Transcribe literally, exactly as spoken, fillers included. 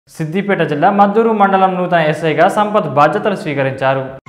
సిద్దిపేట జిల్లా మద్దూరు మండలం నూతన ఎస్ఐగా సంపత్ బాధ్యతలు స్వీకరించారు.